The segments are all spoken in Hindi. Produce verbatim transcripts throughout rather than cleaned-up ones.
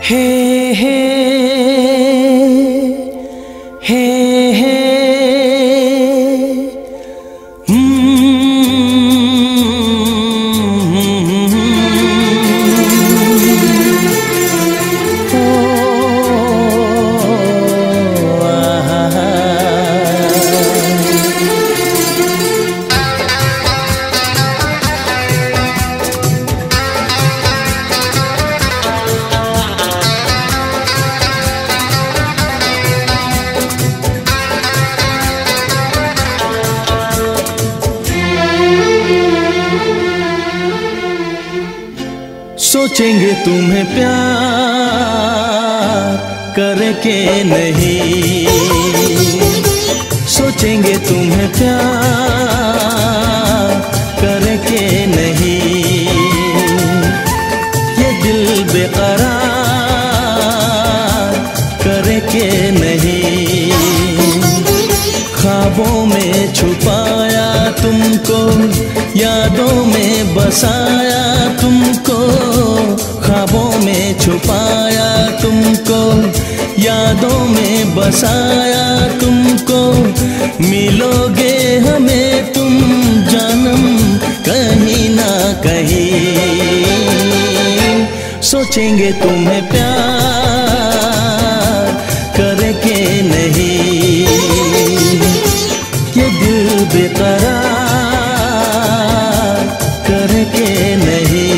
हे हे हे हे सोचेंगे तुम्हें प्यार करके नहीं, सोचेंगे तुम्हें प्यार करके नहीं, ये दिल बेकरार करके नहीं। ख्वाबों में छुपाया तुमको, यादों में बसाया तुमको, ख्वाबों में छुपाया तुमको, यादों में बसाया तुमको। मिलोगे हमें तुम जानम कहीं ना कहीं, सोचेंगे तुम्हें प्यार करके नहीं, ये दिल बेकरार करके नहीं।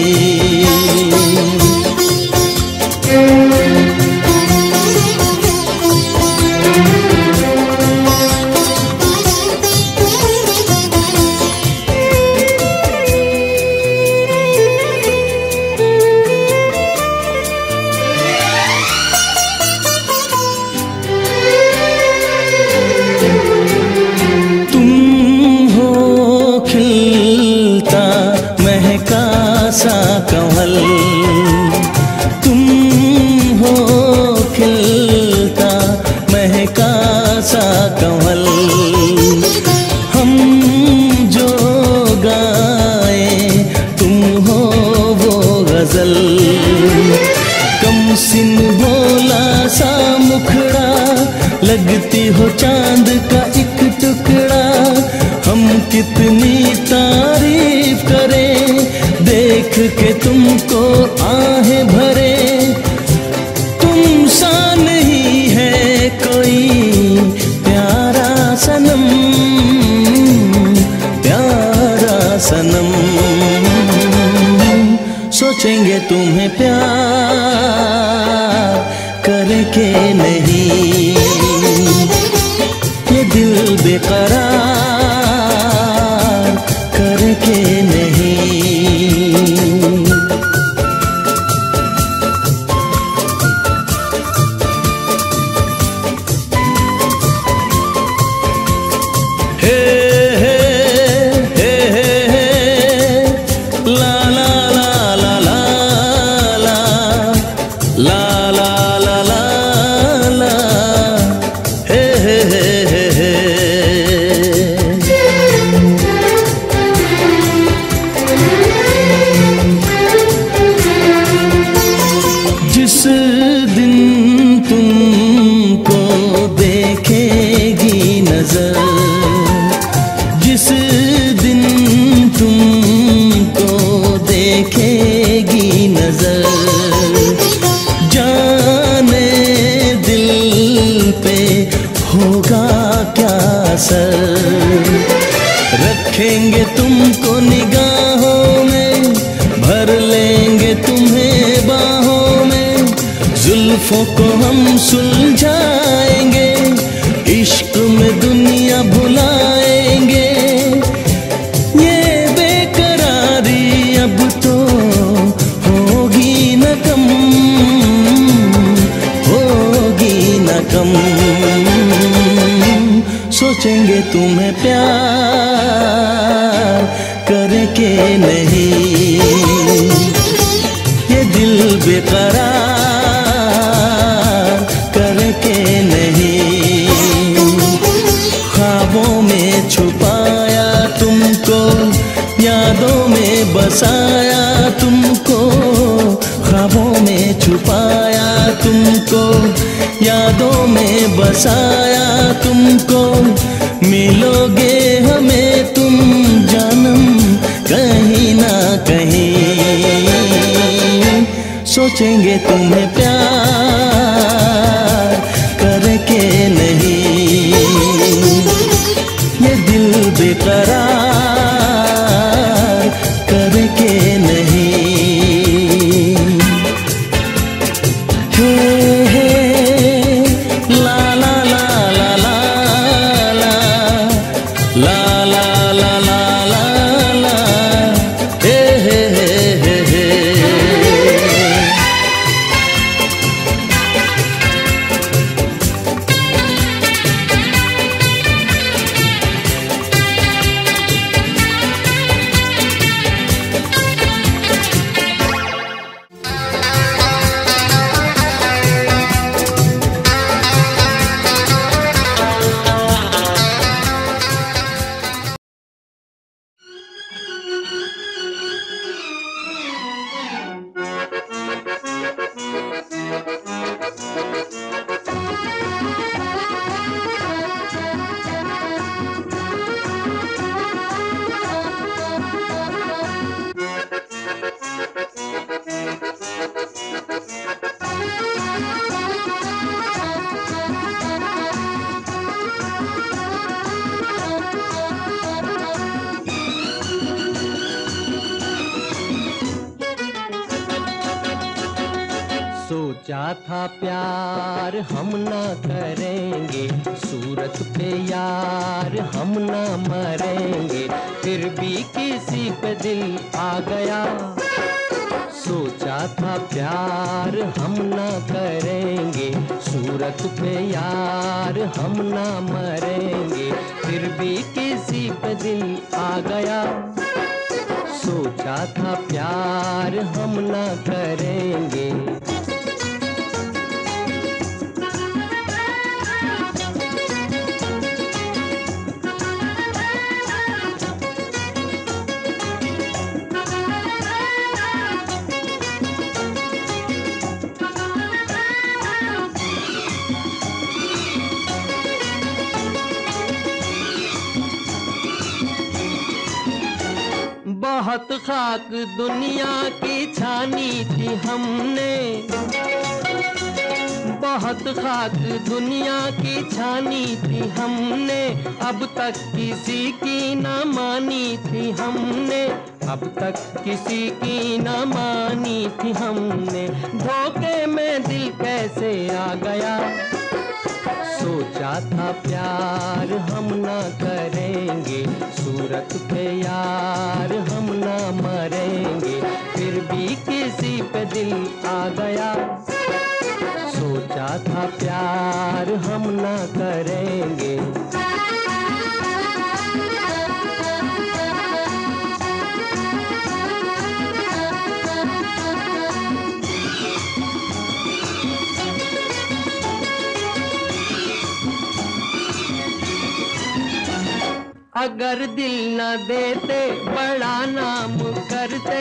सा कमल तुम हो, खिलता महका सा कमल, हम जो गाए तुम हो वो गजल। कम सिन भोला सा मुखड़ा, लगती हो चांद का एक टुकड़ा। हम कितनी तारीफ करें देख के तुमको आहें भरे, तुम सा नहीं है कोई प्यारा सनम, प्यारा सनम। सोचेंगे तुम्हें प्यार करके नहीं, ये दिल बेकरार करके नहीं। जिस दिन तुमको देखेगी नजर, जिस दिन तुमको देखेगी नजर, जाने दिल पे होगा क्या असर। रखेंगे तुमको निगाहों में, भर लेंगे तुम्हें बाहों में, जुल्फों को हम सुलझाएंगे, इश्क में दुनिया भुलाएंगे। ये बेकरारी अब तो होगी न कम, होगी न कम। सोचेंगे तुम्हें प्यार करके नहीं, ये दिल बेकरार करके नहीं। ख्वाबों में छुपाया तुमको, यादों में बसाया तुमको, ख्वाबों में छुपाया यादों में बसाया तुमको, मिलोगे हमें तुम जानम कहीं ना कहीं। सोचेंगे तुम्हें प्यार करके नहीं, ये दिल बेकरार करके नहीं। हे हे ला ला ला ला ला ला ला ला ला ला ला ला हे हे हे हे हे। सोचा था प्यार हम ना करेंगे, सूरत पे यार हम ना मरेंगे, फिर भी किसी पे दिल आ गया। सोचा था प्यार हम ना करेंगे, सूरत पे यार हम ना मरेंगे, फिर भी किसी पे दिल आ गया। सोचा था प्यार हम ना करेंगे। बहुत खाक दुनिया की छानी थी हमने, बहुत खाक दुनिया की छानी थी हमने, अब तक किसी की ना मानी थी हमने, अब तक किसी की ना मानी थी हमने, धोखे में दिल कैसे आ गया। सोचा था प्यार हम ना करेंगे, सूरत पे यार हम ना मरेंगे, फिर भी किसी पे दिल आ गया। सोचा था प्यार हम ना करेंगे। अगर दिल न देते बड़ा नाम करते,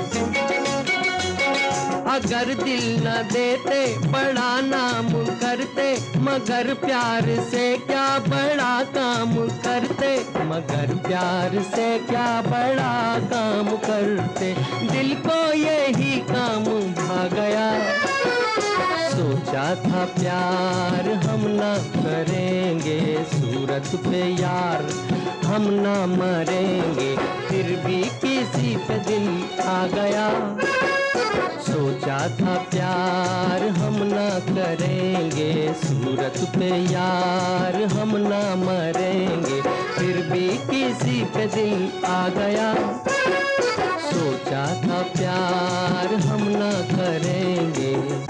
अगर दिल न देते बड़ा नाम करते, मगर प्यार से क्या बड़ा काम करते, मगर प्यार से क्या बड़ा काम करते, दिल को यही काम भा गया। सोचा था प्यार हम ना करेंगे, सूरत पे यार हम ना मरेंगे, फिर भी किसी पे दिल आ गया। सोचा था प्यार हम ना करेंगे, सूरत पे यार हम ना मरेंगे, फिर भी किसी पे दिल आ गया। सोचा था प्यार हम ना करेंगे।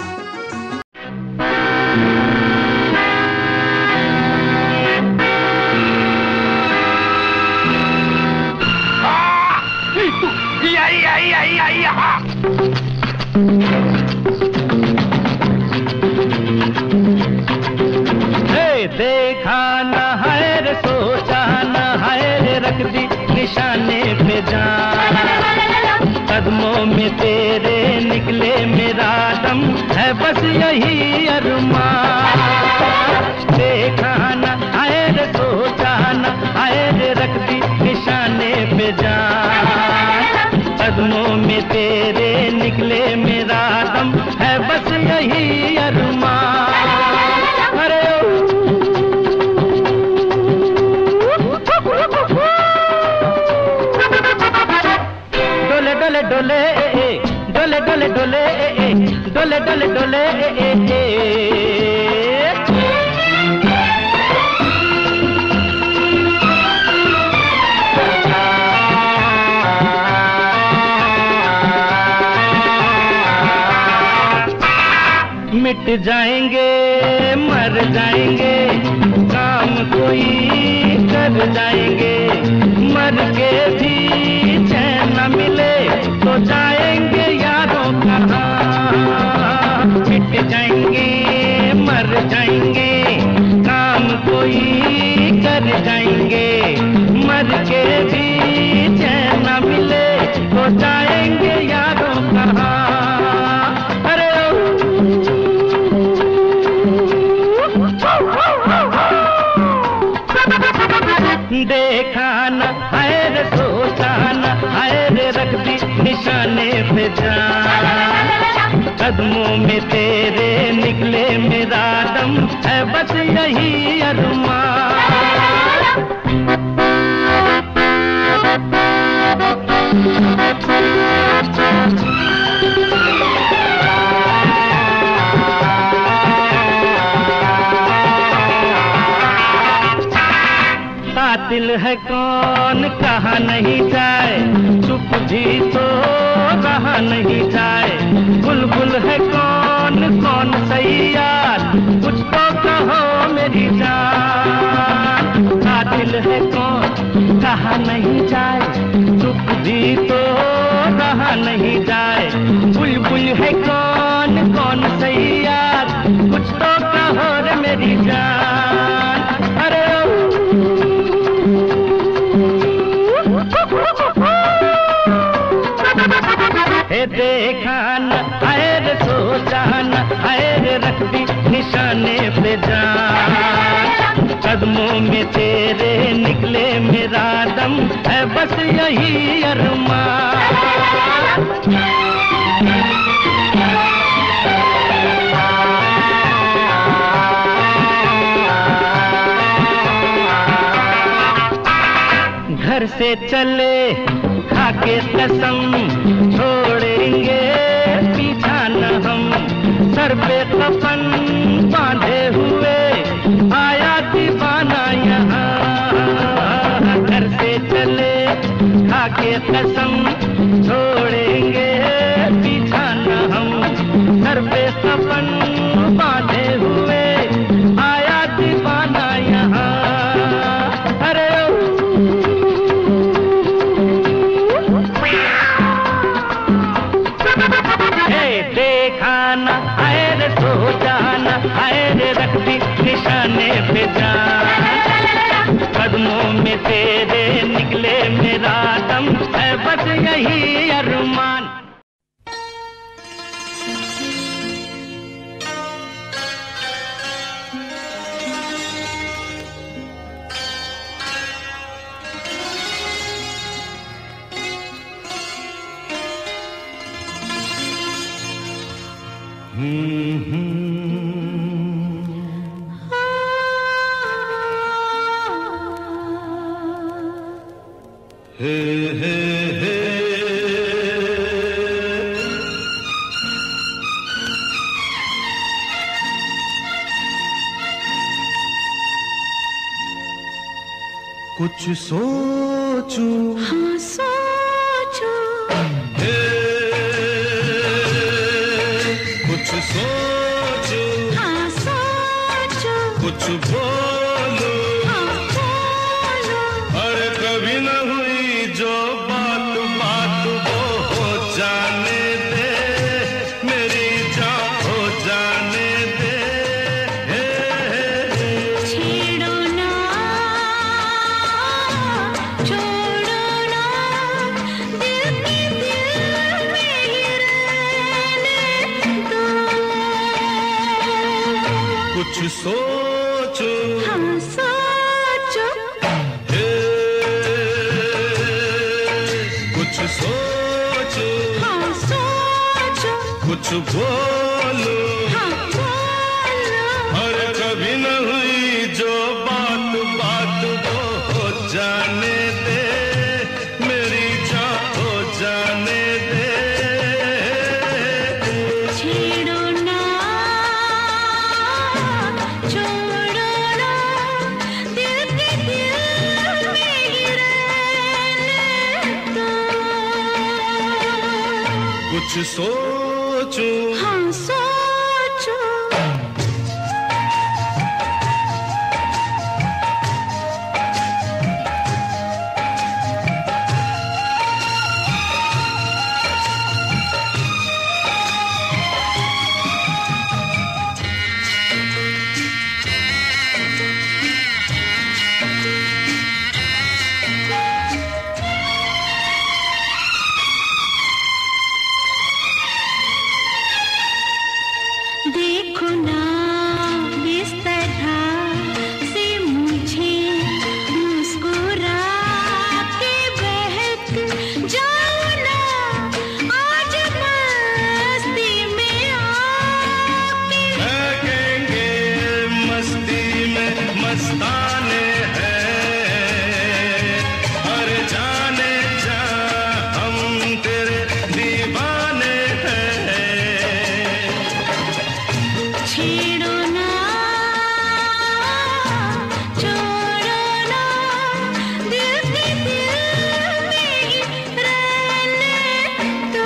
देखा न है रे सोचा न है रे, रख दी निशाने पे जान, कदमों में तेरे निकले मेरा दम है बस यही अरमान। देखा न आए रे सोचा न आए रे रख दी निशाने पे जान। कदमों में तेरे निकले मेरा दम है बस यही अरमान। अरे डोले डोले डोले डोले डोले डोले डोले डोले डोले मिट जाएंगे मर जाएंगे काम कोई कर जाएंगे। मर के भी चैन न मिले तो जाएंगे यारों कहाँ। मिट जाएंगे मर जाएंगे काम कोई कर जाएंगे। मर के भी चैन न मिले तो जाएंगे यारों कहाँ। देखा न आए रे सोचा न आए रे रख दी निशाने पे जान। कदमों में तेरे निकले मेरा दम है बस यही अरमान। कातिल है कौन कहा नहीं जाए, चुप भी तो रहा नहीं जाए। बुलबुल है कौन कौन सही यार, कुछ तो कहो मेरी जान। कातिल है कौन कहा नहीं जाए, चुप भी तो रहा नहीं जाए। बुलबुल है कौन कौन सही यार, कुछ तो कहो रे मेरी जान। अरे हे देखा न आए रे सोचा न आए रे रख दी निशाने पे जान। कदमों में तेरे निकले मेरा दम है बस यही अरमान। घर से चले खाके कसम, छोड़ेंगे पीछा न हम। सर पे कफन बांधे हुए आया दीवाना यहाँ। घर से चले खाके कसम, छोड़ेंगे पीछा न हम। सर पे कफन बांधे हुए आया दीवाना यहाँ। अरे देखा न आए रे सोचा न आए रे रख दी निशाने पे जान। कदमों में तेरे निकले मेरा दम है बस यही अरमान। हे हे हे कुछ सोचूं, हाँ सोचो, हे कुछ सोचूं, हाँ सोचो, कुछ बोलूं, हाँ बोलो। अरे कभी न हुई जो बात बात वो हो जाने दे, मेरी जान हो जाने दे। हे हे छेड़ो ना, छोड़ो ना, दिल की दिल में ही रहने दो। कुछ सोचो हाँ सोचो हे कुछ सोचो हाँ सोचो कुछ बोलो हाँ बोलो और कभी न हुई जो बात बात वो हो जाने दे मेरी जान हो जाने दे छेड़ो ना छोड़ो ना दिल के दिल में ही रहने दो कुछ सोचो हाँ सोचो देखो ना इस तरह से मुझे मुस्कुरा के बहक जाओ ना आज मस्ती में आके बहकेंगे मस्ती में मस्ताने हैं हर जाने जा हम तेरे दीवाने हैं छेड़ो ना छोड़ो ना दिल के दिल में ही रहने दो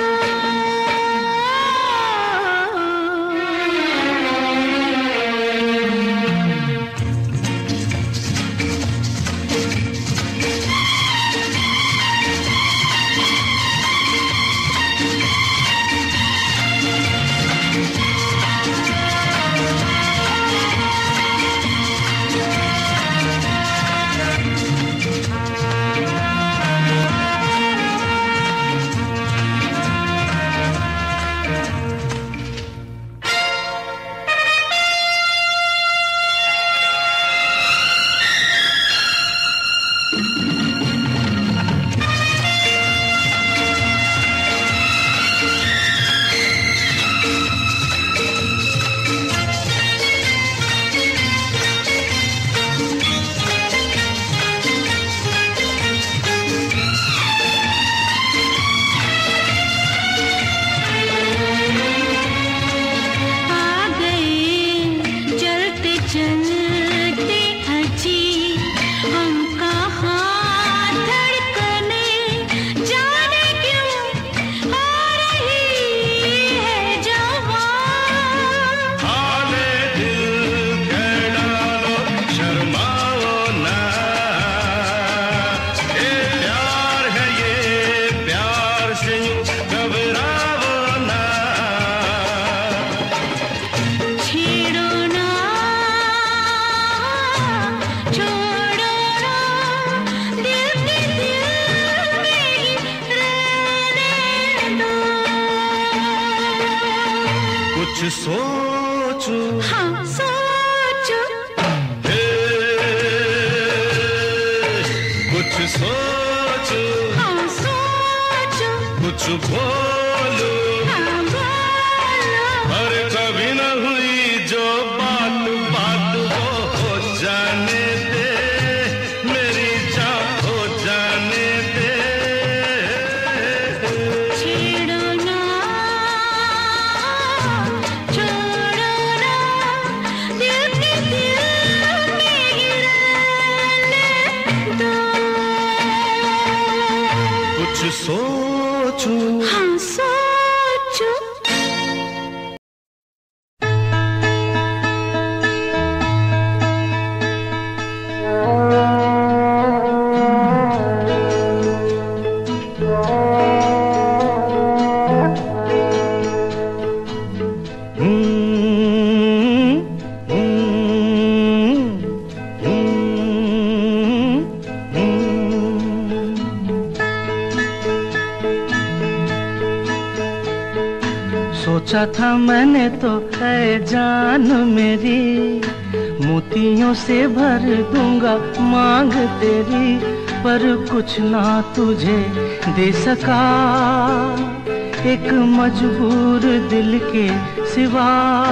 आ गए चलते चलते अजी हम कहाँ धड़कने जाने क्यों हो रही है जवान हाले दिल कह डालो शर्माओ ना ये प्यार है ये प्यार से यूं घबराओ ना छेड़ो ना छोड़ो ना दिल के दिल में ही रहने दो कुछ सोचो हाँ सोचो हे कुछ सोचो हाँ सोचो कुछ बोलो हाँ बोलो और कभी न हुई जो बात बात वो हो जाने दे मेरी जान हो जाने दे छेड़ो ना छोड़ो ना दिल के दिल में ही रहने दो कुछ सोचो हाँ सोचा था मैंने तो है जान मेरी, मोतियों से भर दूंगा मांग तेरी, पर कुछ ना तुझे दे सका एक मजबूर दिल के सिवा।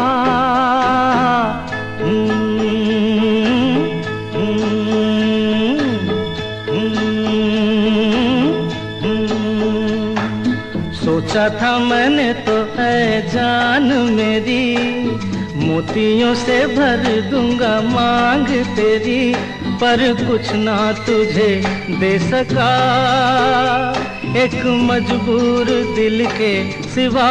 सोचा था मैंने तो है जान मेरी, मोतियों से भर दूंगा मांग तेरी, पर कुछ ना तुझे दे सका एक मजबूर दिल के सिवा।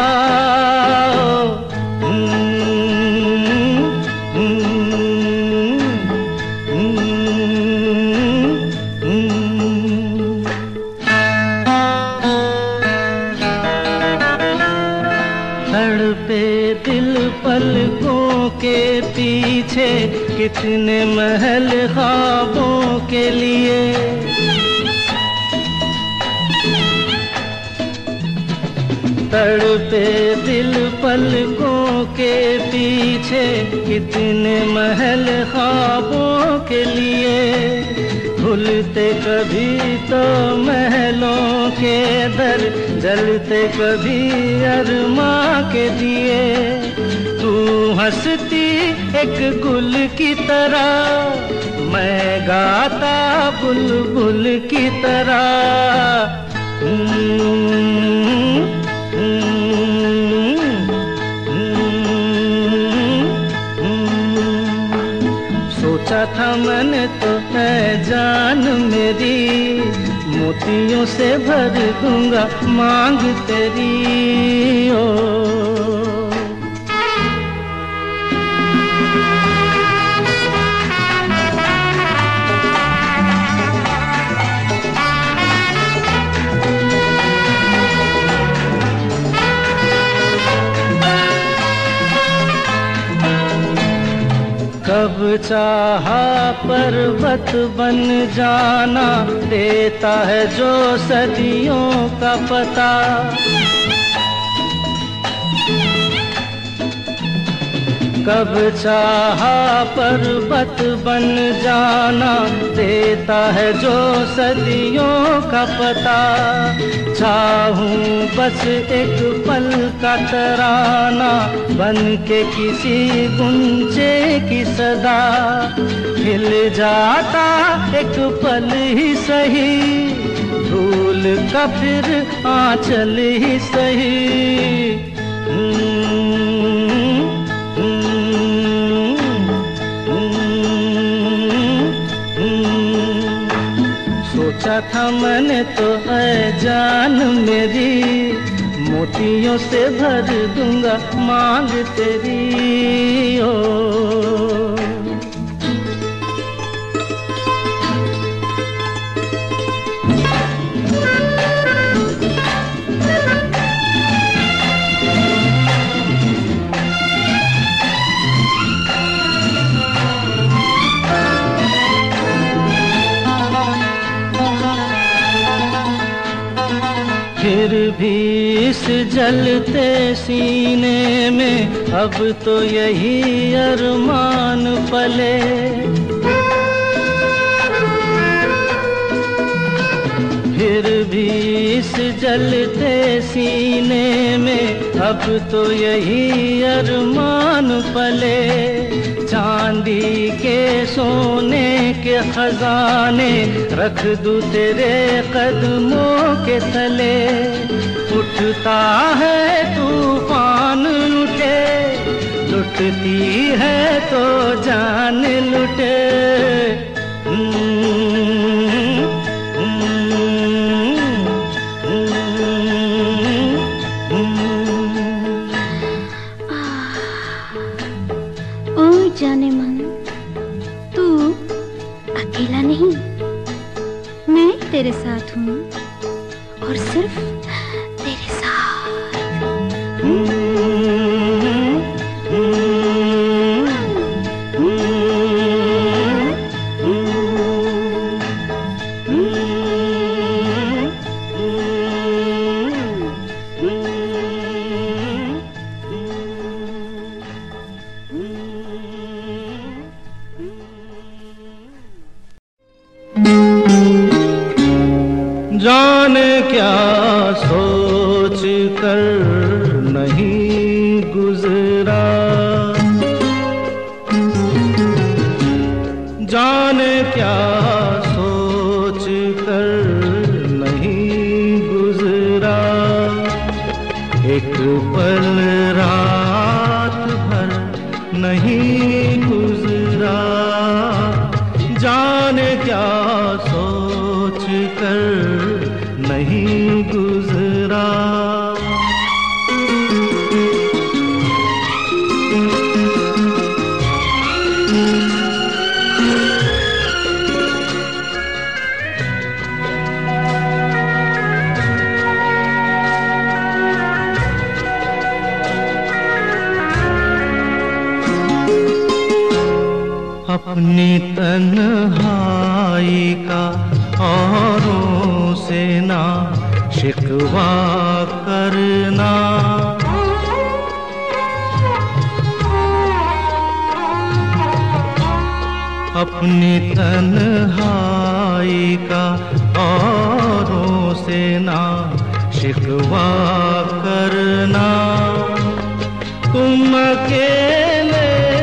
तड़पे दिल पलकों के पीछे, कितने महल ख्वाबों के लिए। तड़पे दिल पलकों के पीछे, कितने महल ख्वाबों के लिए। खुलते कभी तो महलों के दर, जलते कभी अरमा के दिए। तू हंसती एक गुल की तरह, मैं गाता बुलबुल की तरह। सोचा था मैंने तो है जान मेरी, मोतियों से भर दूंगा मांग तेरी। ओ कब चाहा पर्वत बन जाना, देता है जो सदियों का पता। कब चाहा पर्वत बन जाना, देता है जो सदियों का पता। चाहूं बस एक पल का तराना, बन के किसी गुंजे की सदा। हिल जाता एक पल ही सही, धूल का फिर आंचल ही सही। सोचा था मैंने तो है जान मेरी, मोतियों से भर दूंगा मांग तेरी। ओ फिर भी इस जलते सीने में अब तो यही अरमान पले। फिर भी इस जलते सीने में अब तो यही अरमान पले। चांदी के सोने के खजाने रख दूं तेरे कदमों के तले। उठता है तूफान लुटे, लुटती है तो जान लुटे। जाने मन, तू अकेला नहीं, मैं तेरे साथ हूँ और सिर्फ तेरे साथ। जाने क्या सोच कर नहीं गुजरा, जाने क्या सोच कर नहीं गुजरा, एक पल रात भर नहीं गुजरा, जाने क्या सोच कर नहीं गुजरा। अपनी तन्हाई का औरों से ना शिकवा करना, अपनी तन्हाई का औरों से ना शिकवा करना, तुम अकेले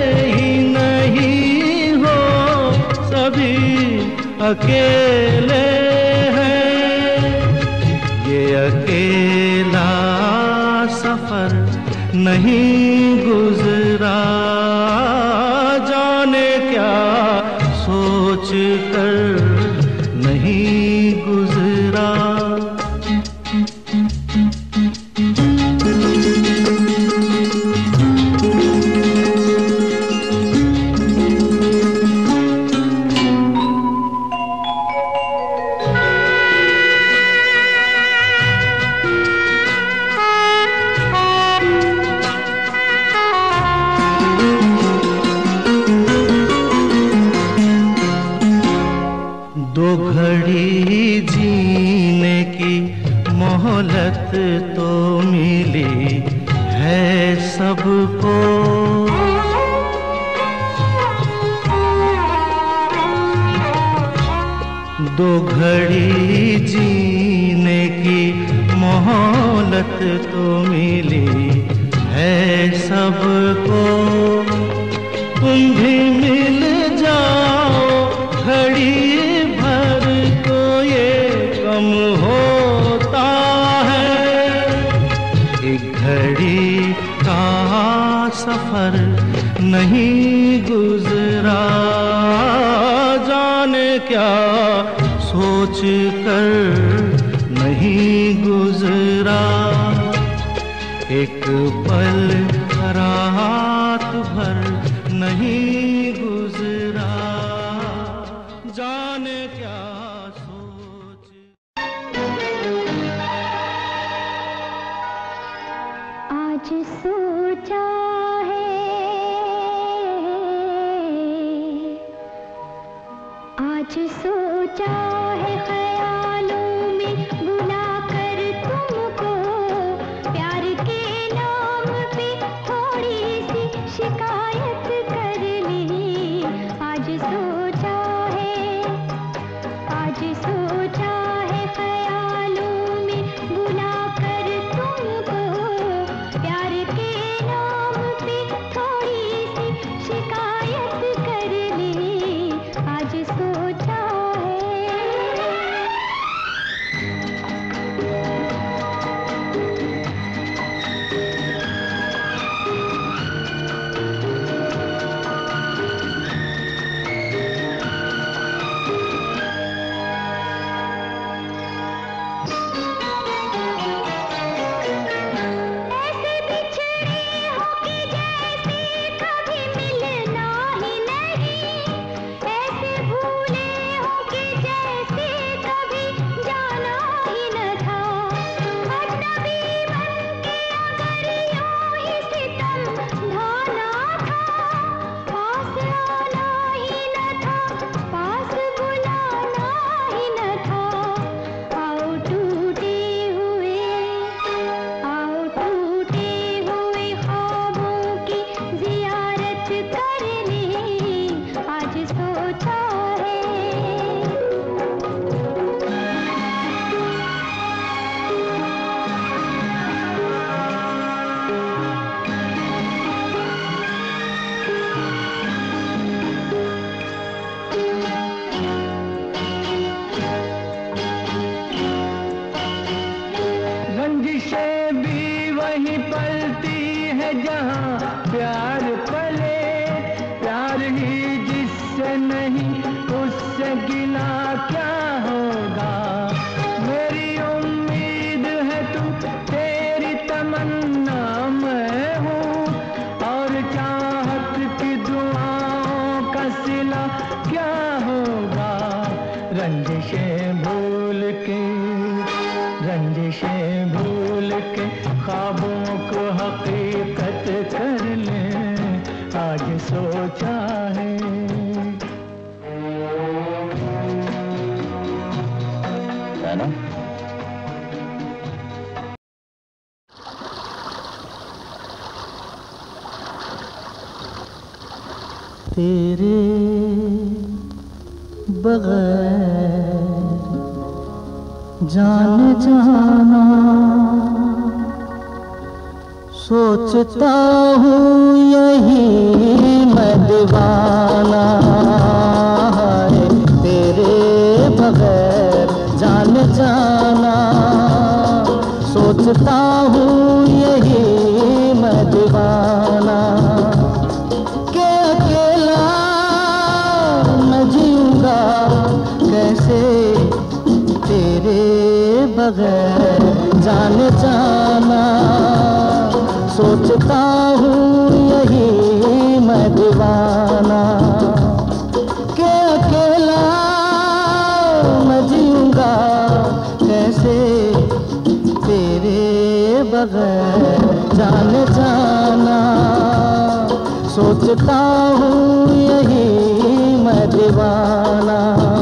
अकेले हैं, ये अकेला सफर नहीं गुजरा, जाने क्या सोच कर नहीं गुजरा। दो घड़ी जीने की मोहलत तो मिली है सबको, दो घड़ी जीने की मोहलत तो मिली है सबको, तुम भी मिल जाओ घड़ी भर तो ये कम होता है, एक घड़ी का सफर नहीं गुजरा, जाने क्या सोच कर नहीं गुजरा, एक पल रात भर नहीं गुजरा, जाने क्या सोच। आज सोचा है, आज सोचा है ख्यालों में बुला कर तुमको, प्यार के नाम पे थोड़ी सी शिकायत कर ली, आज सोचा है, आज सोचा है ख्यालों में बुला कर तुमको, प्यार के नाम पे थोड़ी सी शिकायत कर ली, आज सोचा है। पलती है जहाँ प्यार पले, प्यार ही जिससे नहीं उससे गिला क्या होगा। मेरी उम्मीद है तू, तेरी तमन्ना मैं हूँ, और चाहत की दुआओं का सिला क्या होगा। रंजिशें भूल के, रंजिशें भूल के ख्वाबों को हकीकत कर ले, आज सोचा है। है ना? तेरे बगैर जान जाना, सोचता हूँ यही मैं दीवाना है। तेरे बगैर जान जाना, सोचता हूँ यही मैं दीवाना। के अकेला मैं जीऊँगा कैसे, तेरे बगैर जान जाना, सोचता हूँ यही मैं दीवाना। के अकेला मैं जीऊँगा कैसे, तेरे बगैर जान जाना, सोचता हूँ यही मैं दीवाना।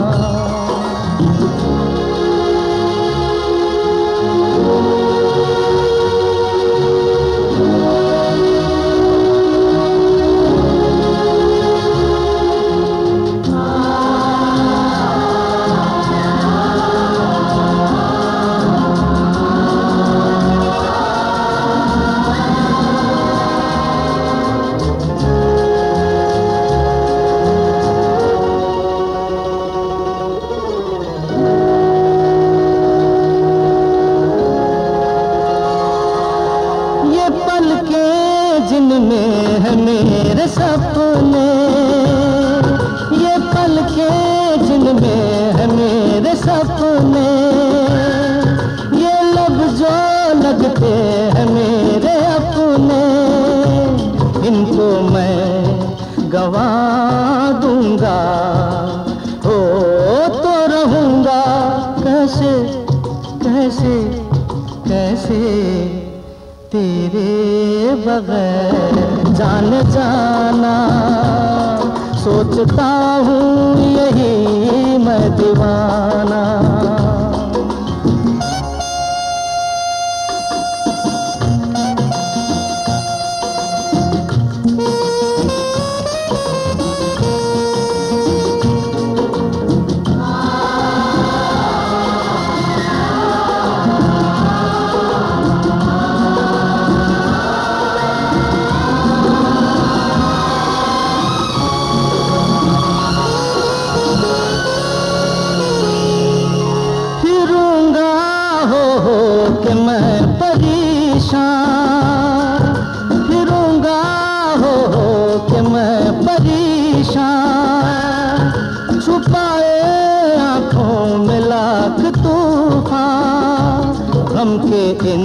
मेरे सपने, ये पलकें जिनमें है मेरे सपने, ये लब जो लगते हैं मेरे अपने, इनको मैं गवा दूंगा। हो तो रहूंगा कैसे कैसे कैसे, तेरे बगैर जान जाना, सोचता हूँ यही मैं दीवाना। कि मैं परेशान फिरूंगा, हो हो कि मैं परेशान, छुपाए आंखों में लाख तूफान, गम के इन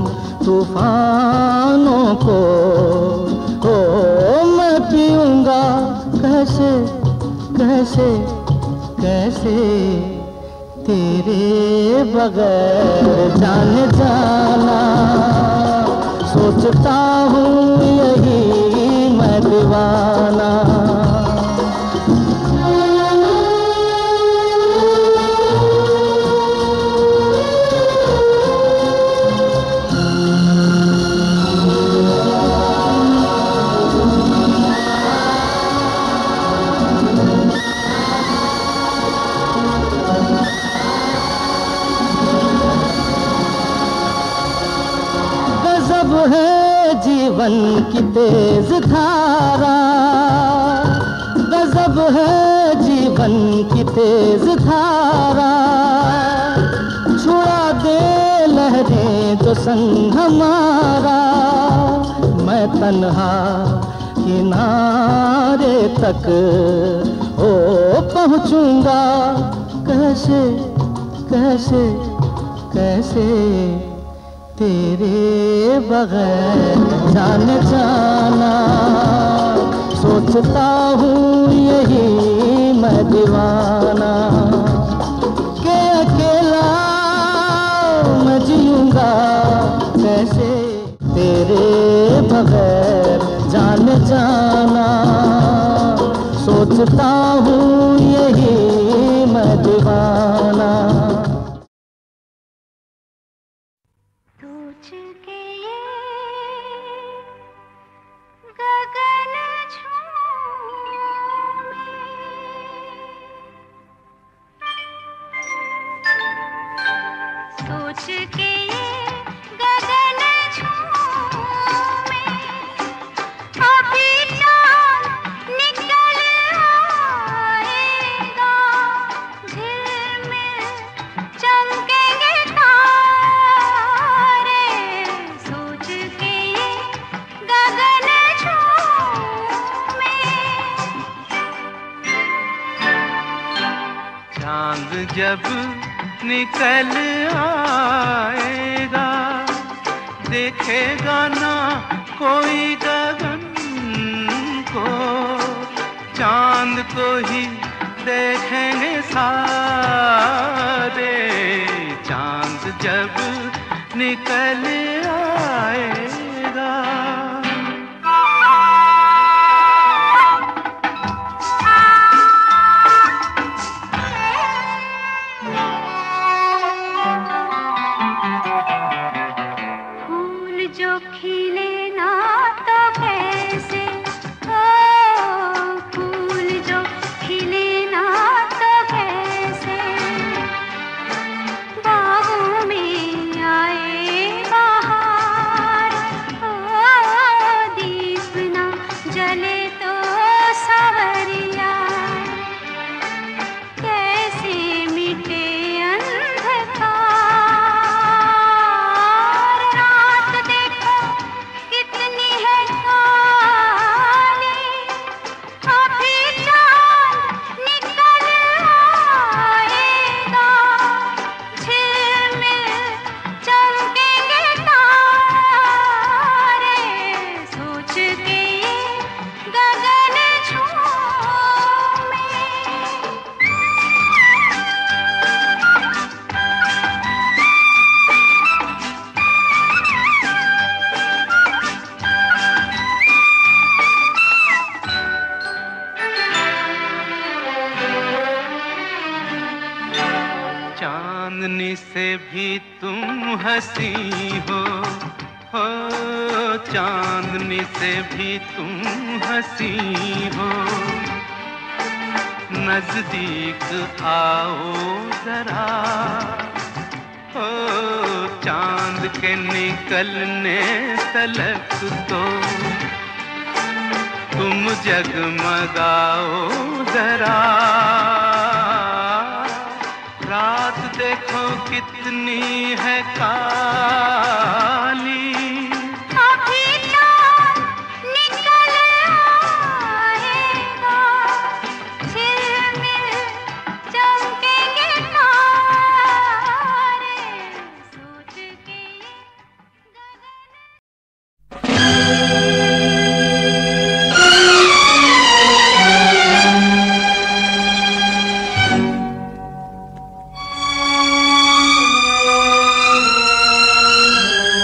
तूफानों को हो मैं पीऊंगा कैसे कैसे कैसे, तेरे बगैर जान जाना, सोचता हूँ यही मैं दीवाना। है जीवन की तेज धारा, गजब है जीवन की तेज धारा, छुड़ा दे ठहरे जो संग हमारा, मैं तन्हा किनारे तक ओ पहुंचूंगा। कैसे कैसे कैसे तेरे बगैर जाने जाना, सोचता हूँ यही मैं दीवाना, के अकेला मैं जीऊंगा कैसे तेरे बगैर जाने जाना, सोचता हूँ यही मैं दीवाना। सोच के ये गगन झूमे, सोच के ये गगन झूमे, अभी चाँद निकल आएगा, झिलमिल चमकेंगे तारे, सोच के ये गगन झूमे। चांद जब निकल आएगा, देखेगा ना कोई गगन को, चांद को ही देखेंगे सारे, चांद जब निकल आएगा। फूल जो खिले ना तो कैसे, ओ फूल जो खिले ना तो कैसे, बागों में आए बहार, ओ दीप ना जले तो सवरिया, कैसे मिटे अंधकार, रात देखो कितनी है काली, अभी चाँद निकल आएगा, झिलमिल चमकेंगे तारे, सोच के ये गगन झूमे। चांदनी से भी तुम हंसी हो, हो चांदनी से भी तुम हंसी हो, नजदीक आओ जरा, हो चांद के निकलने तलक तो तुम जगमगाओ जरा, रात देखो कितनी है काली, अभी चाँद निकल आएगा, झिलमिल चमकेंगे तारे, सोच के ये गगन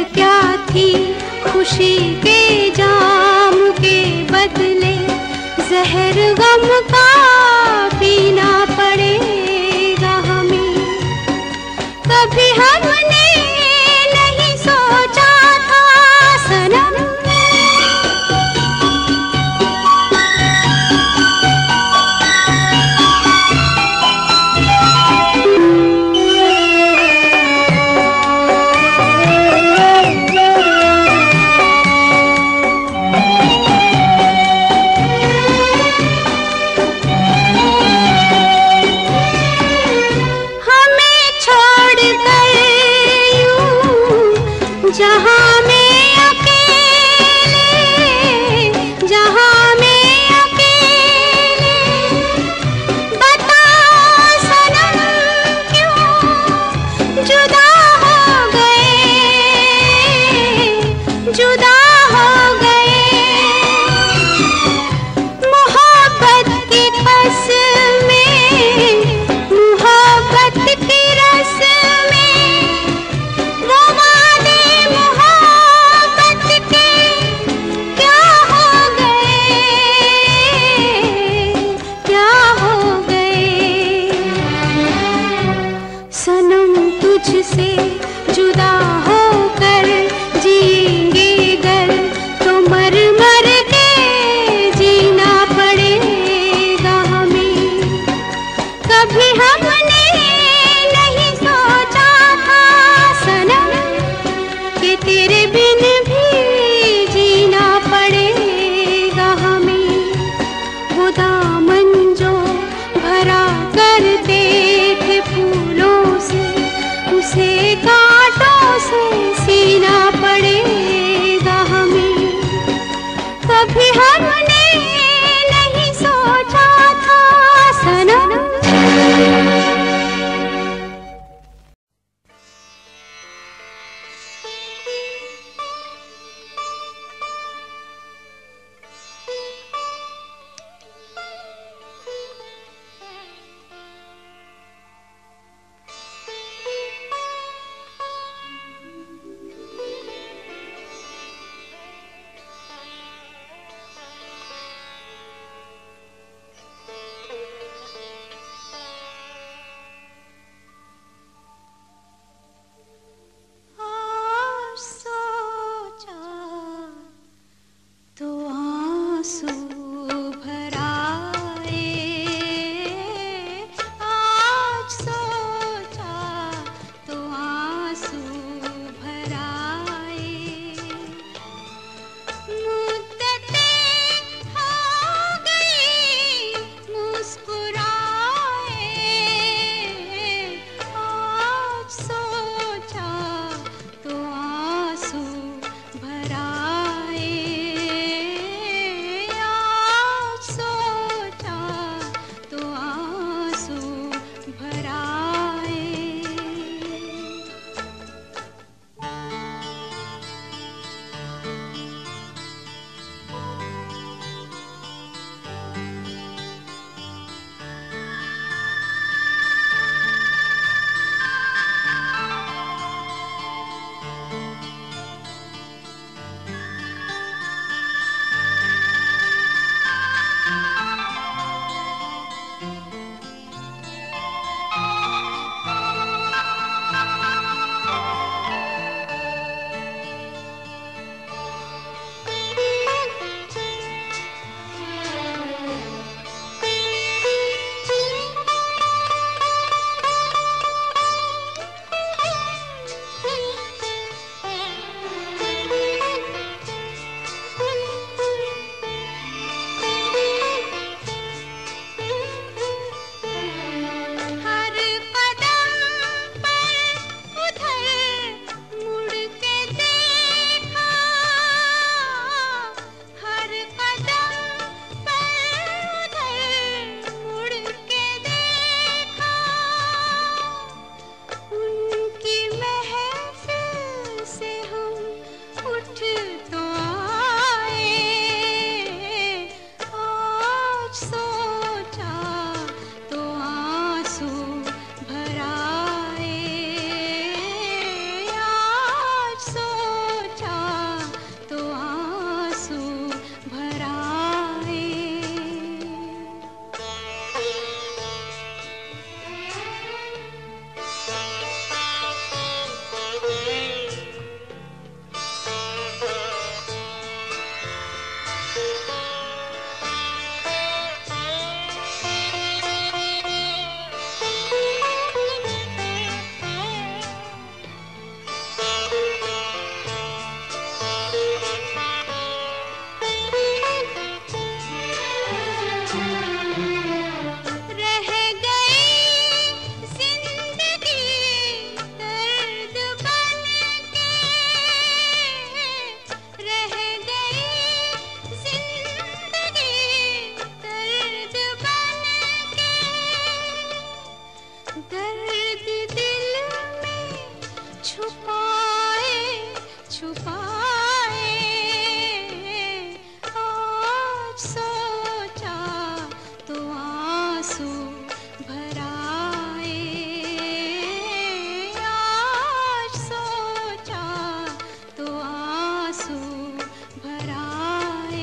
क्या थी खुशी के जाम के बदले जहर गम का पीना पड़ेगा हमें। कभी हमने नहीं सोचा था सनम, जहाँ में अकेले, जहाँ में अकेले, बता सनम क्यों जुदा हो गए, जुदा हो गए। मोहब्बत की कसमें, मोहब्बत की रस्में, वो वादे मोहब्बत के क्या हो गए, क्या हो गए। सनम तुझसे जुदा होकर जिएंगे गर तो मर मर के जीना पड़ेगा हमें। कभी हमने नहीं सोचा था सनम कि तेरे बिन भी जीना पड़ेगा हमें। वो दामन जो भरा करते थे फूलों से, उसे कांटों से सीना पड़ेगा हमें। कभी हमने नहीं सोचा था सनम। छुपाए, आज सोचा तो आंसू भर आए, आज सोचा तो आंसू भर आए।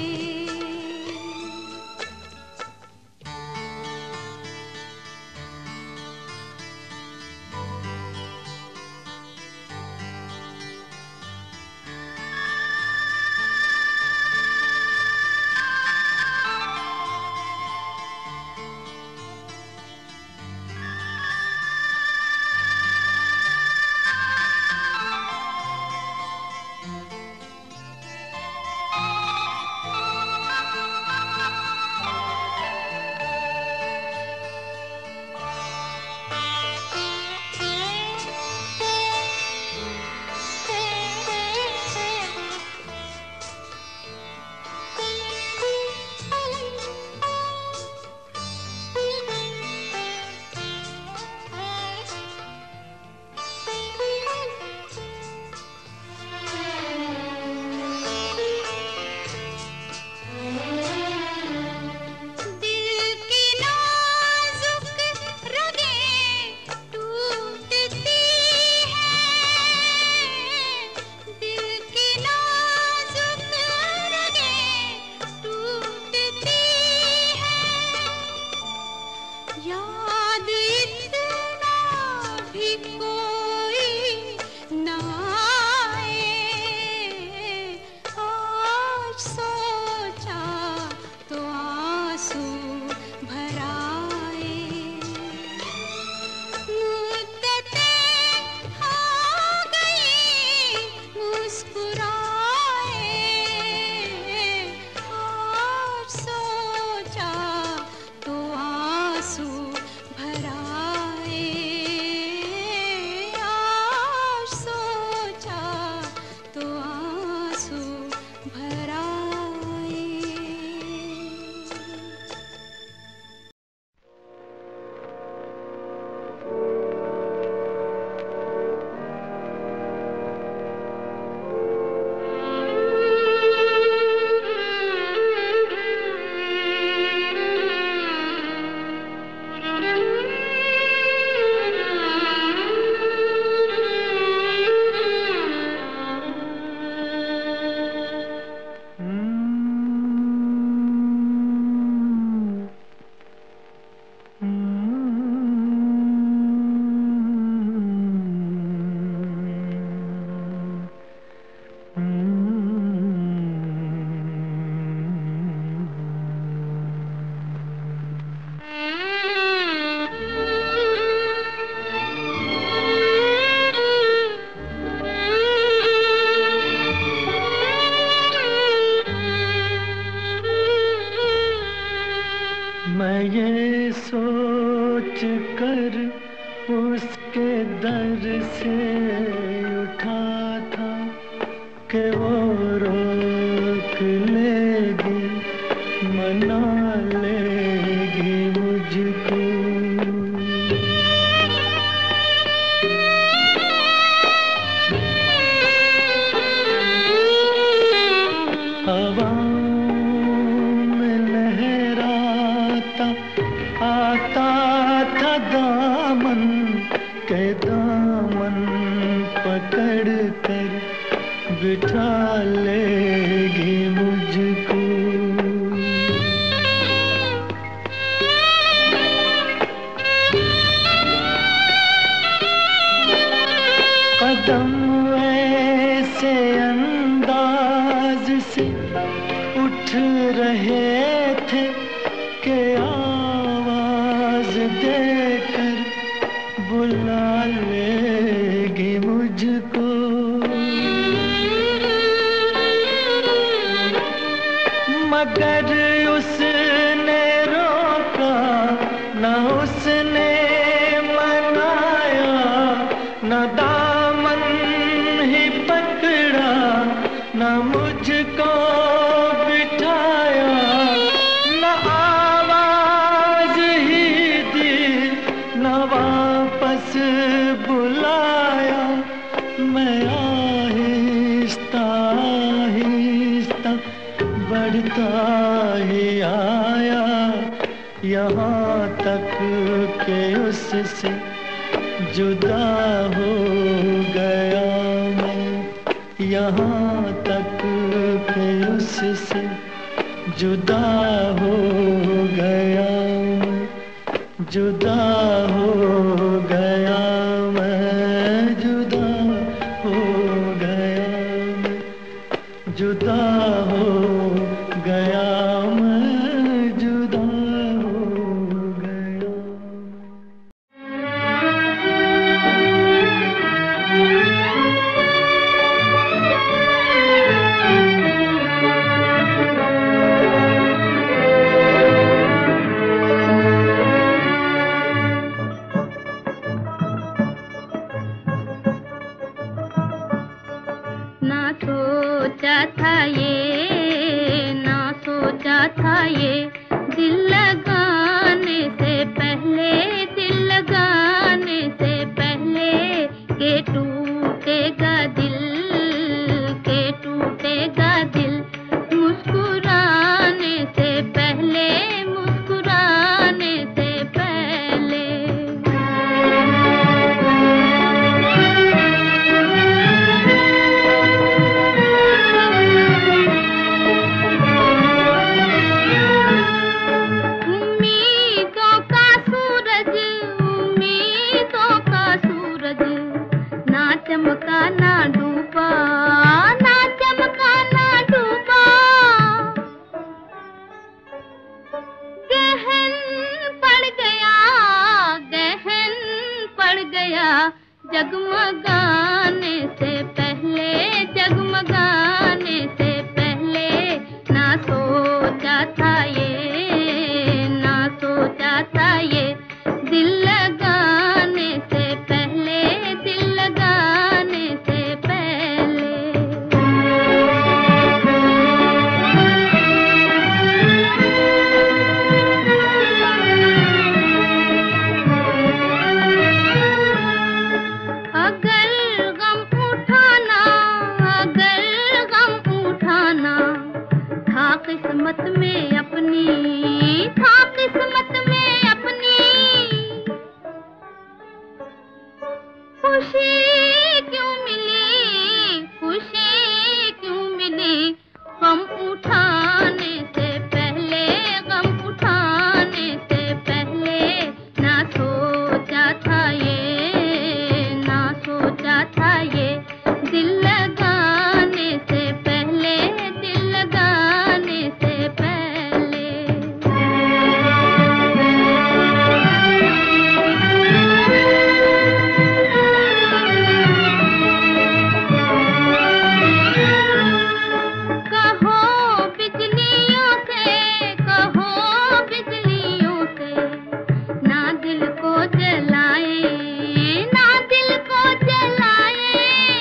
याद इतना भी कोई ना आए, आज सोचा तो आंसू भर आए। मुद्दतें आ गई मुस्कुराए, आज सोचा तो आंसू भर आए, आज सोचा तो आंसू भर आए। मैं ये सोच कर उसके दर से उठा था कि वो रोक लेगी, मना लेगी मुझको। हवा में लहराता आता था दामन के, दामन पकड़ कर बिठा लेगी मुझको। कदम ऐसे अंदाज से उठ रहे थे कि आवाज देकर बुला लेगी मुझको। मगर उसने रोका न, उसने मनाया न, दामन ही पकड़ा न, मुझको बिठाया न, आवाज ही दी न, वापस बुलाया। मैं आहिस्ता चलता ही आया यहाँ तक के उससे जुदा हो गया मैं, यहाँ तक के उससे जुदा हो गया मैं, जुदा हो गया मैं, जुदा हो गया मैं, जुदा हो गया मैं, जुदा हो गया। ना सोचा था ये, ना सोचा था ये, दिल लगाने से पहले, दिल लगाने से पहले के टूटेगा दिल, के टूटेगा दिल, मुस्कुराने से पहले, मुस्कुराने से पहले। उम्मीदों का सूरज, उम्मीदों का सूरज, ना चमका ना डूबा, ना चमका ना डूबा, गहन पड़ गया, गहन पड़ गया, जगमगाने से पहले, जगमगाने से पहले, ना सोचा था ये, ना सोचा था ये, दिल लगाने से पहले, दिल लगाने से पहले। अगर गम उठाना, अगर गम उठाना था किस्मत में अपनी, था किस्मत में अपनी, खुशी क्यों मिली, खुशी क्यों मिली, गम उठाने से पहले, गम उठाने से पहले, ना सोचा था ये, ना सोचा था ये, दिल लगाने से पहले, दिल लगाने से पहले। कहो बिजलियों से, कहो बिजलियों से, ना दिल को जलाए, ना दिल को जलाए,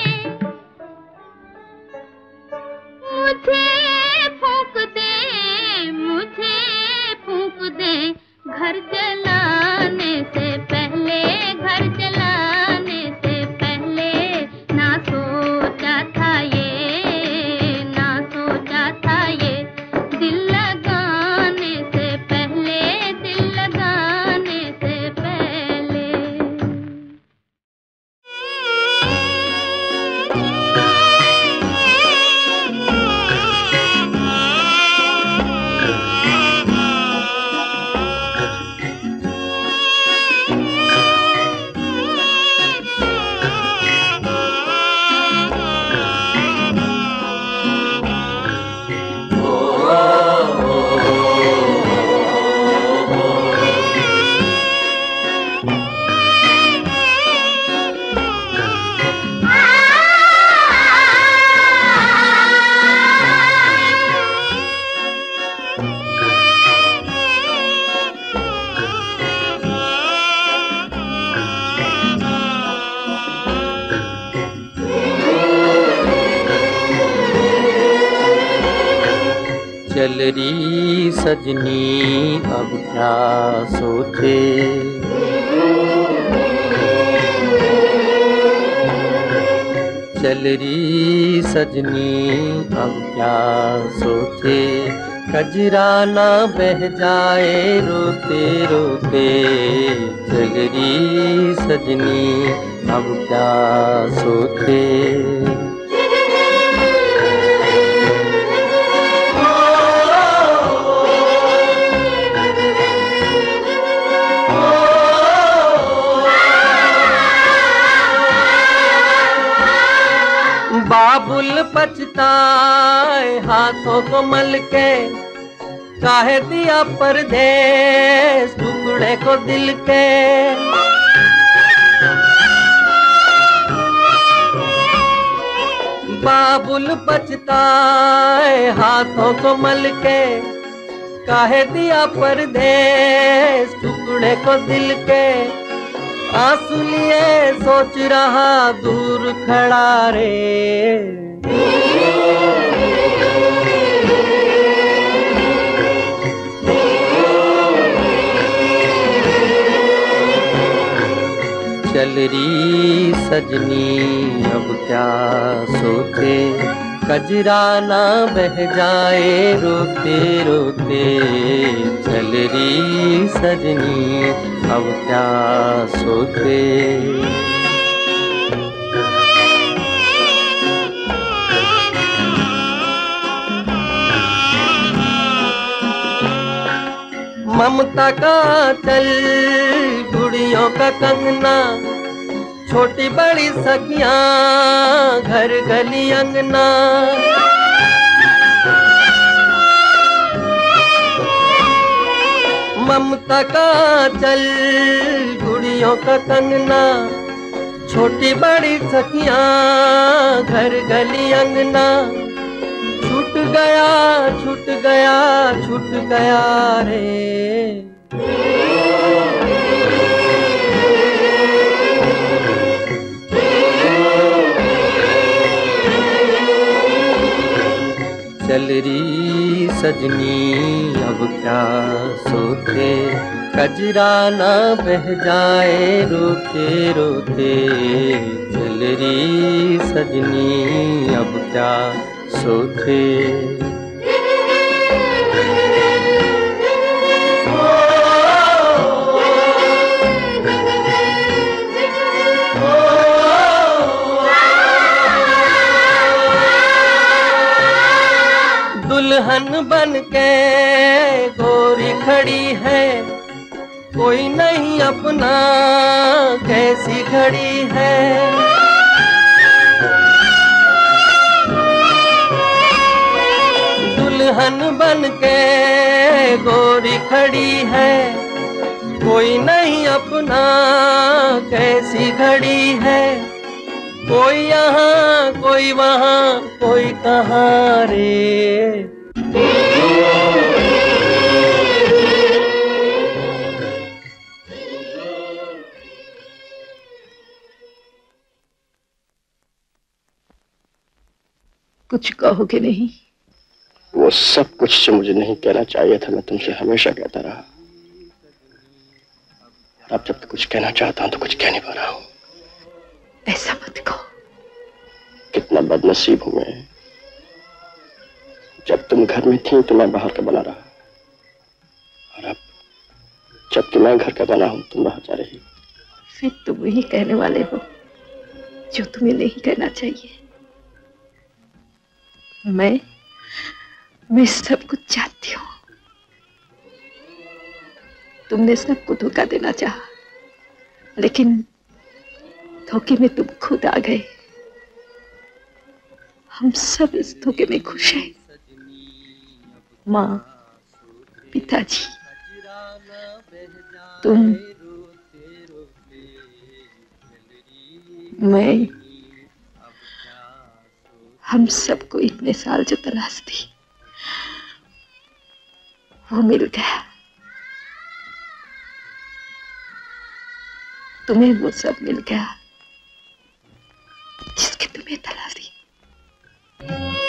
मुझे फूंक दे, मुझे फूंक दे, घर जलाने से पहले, घर जलाने से पहले, ना सोचा था ये, ना सोचा था ये, दिल लगाने से पहले, दिल लगाने से पहले। चल री सजनी अब क्या सोचे, चल रही सजनी अब क्या सोचे, कजरा ना बह जाए रोते रोते। चल रही सजनी अब क्या सोचे। बाबुल पछताए हाथों को मल के, काहे दिया परदेस टुकड़े को दिल के। बाबुल पछताए हाथों को मल के, काहे दिया परदेस टुकड़े को दिल के। आंसू लिए सोच रहा दूर खड़ा रे, चल रही सजनी अब क्या सोचे, कजरा ना बह जाए रोते रोते। चल रही सजनी अब क्या सोचे। ममता का चल गुड़ियों का कंगना, छोटी बड़ी सखियां घर गली अंगना। ममता का चल गुड़ियों का कंगना, छोटी बड़ी सखियां घर गली अंगना। छूट गया छूट गया छूट गया रे, चल रही सजनी अब क्या सोचे, कजरा ना बह जाए रोते रोते। चल रही सजनी अब क्या सोचे। दुल्हन बन के गोरी खड़ी है, कोई नहीं अपना कैसी खड़ी है। दुल्हन बन के गोरी खड़ी है, कोई नहीं अपना कैसी खड़ी है। कोई यहाँ कोई वहाँ कोई कहाँ रे, कुछ कहोगे नहीं? वो सब कुछ जो मुझे नहीं कहना चाहिए था मैं तुमसे हमेशा कहता रहा। अब जब तो कुछ कहना चाहता हूं तो कुछ कह नहीं पा रहा हूं। ऐसा मत कहो। कितना बदनसीब हूं मैं। जब तुम घर में थी तो मैं बाहर का बना रहा, और अब जबकि मैं घर का बना हूं तुम बाहर जा रही। फिर तुम वही कहने वाले हो जो तुम्हें नहीं कहना चाहिए। मैं मैं सब कुछ जानती हूँ। तुमने सबको धोखा देना चाहा, लेकिन धोखे में तुम खुद आ गए। हम सब इस धोखे में खुश हैं। माँ, पिताजी, तुम, मैं, हम सबको इतने साल जो तलाश थी वो मिल गया। तुम्हें वो सब मिल गया जिसकी तुम्हें तलाश थी।